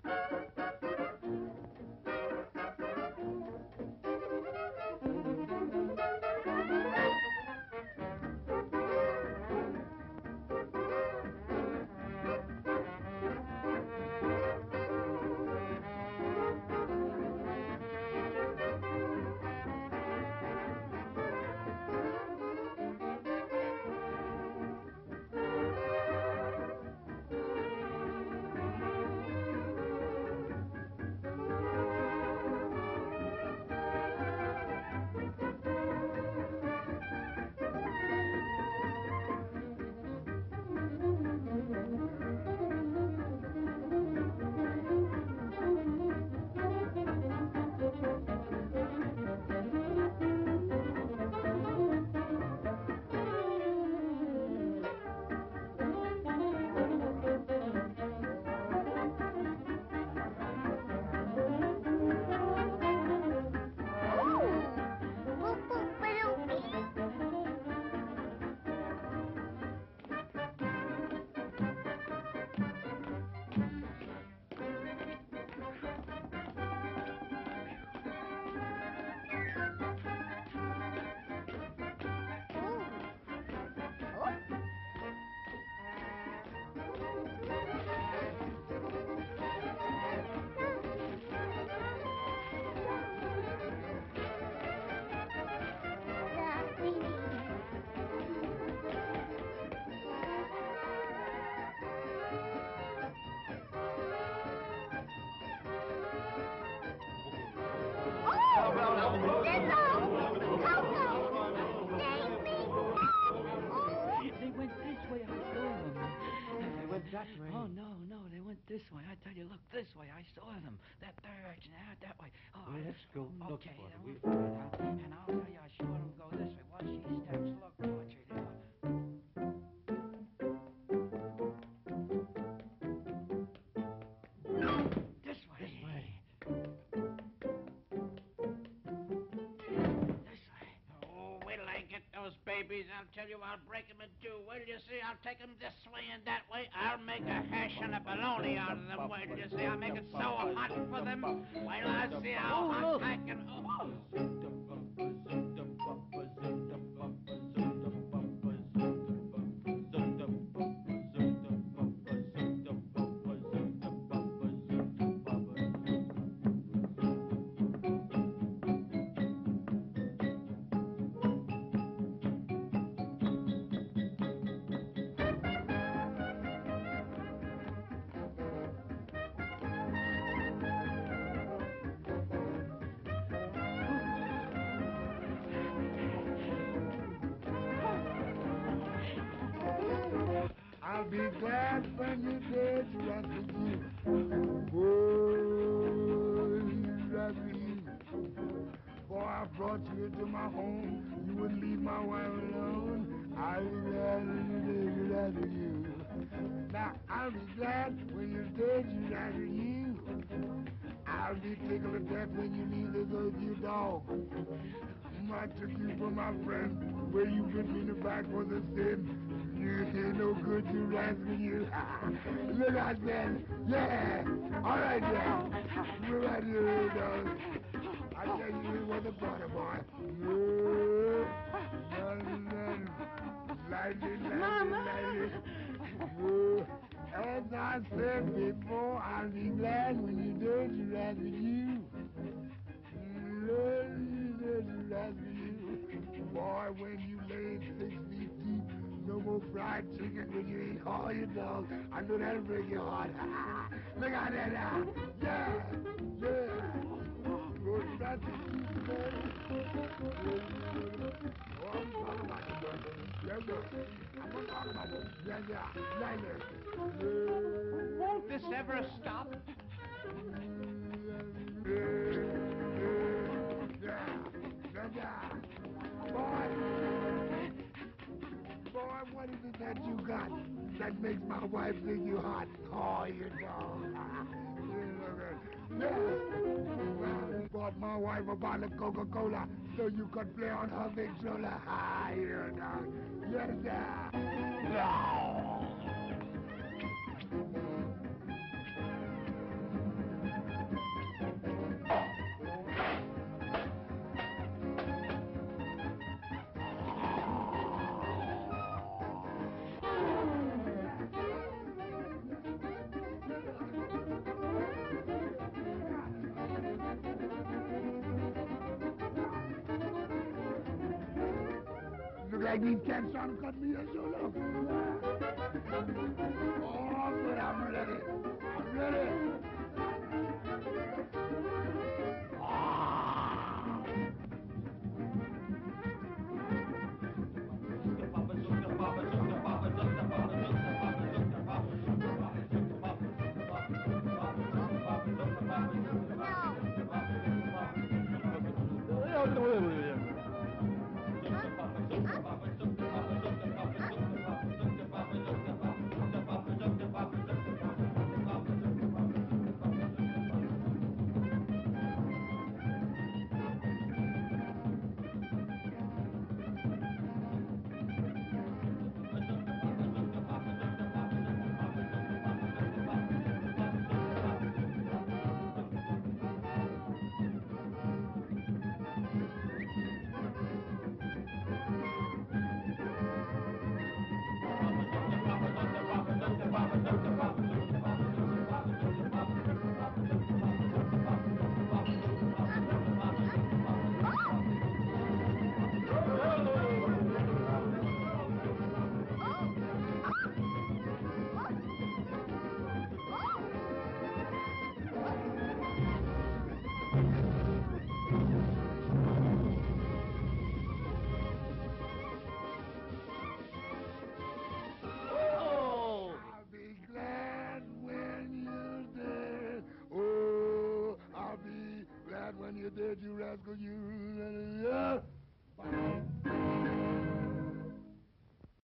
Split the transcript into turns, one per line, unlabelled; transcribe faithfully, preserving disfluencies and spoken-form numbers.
Oh, no, no, they went this way. I tell you, look, this way. I saw them. That direction, out that way. Oh,
well, let's go look
okay,
for them.
We'll find out. And I'll tell you, I saw them go this way. Watch these steps. Look, watch it. Yeah. This way.
This way.
Get those babies, I'll tell you, I'll break them in two. Wait till you see, I'll take them this way and that way. I'll make a hash and a bologna out of them. Wait till you see, I'll make it so hot for them. Wait till I see how hot I can... Oh.
I'll be glad when you're dead to rescue you. Oh, rescue you. Boy, I brought you into my home. You wouldn't leave my wife alone. I'll be glad when you're dead to rescue you. Now, I'll be glad when you're dead to rescue you. I'll be tickled to death when you leave this earth, you dog. I took you for my friend. Where you bit me in the back was a sin. You ain't no good to rescue you. Look out, man. Yeah. All right, yeah. Move out here, dog. I tell you, it was a brother, boy. No. Lightly, lightly, lightly. No. As I said before, I'll be glad when you do to rescue you. To rescue you. Boy, when you laid six feet deep, no more fried chicken when you eat all your dogs. I know that'll break your heart. Look out there now. Yeah. Yeah. Good rescue, oh, I'm talking about you, brother. Yes, sir. I'm gonna talk about you. Yes, yeah. Right there. Yeah.
Won't this ever stop?
Boy, boy, what is it that you got that makes my wife think you hot? Oh, you dog. Yeah. Well, bought my wife a bottle of Coca-Cola so you could play on her Victrola. Ah, you dog. Yes, sir. No. like these cats trying to cut me a show, look. Oh, good, I'm ready. I'm ready. I'll be glad when you're dead. Oh, I'll be glad when you're dead, you rascal, you.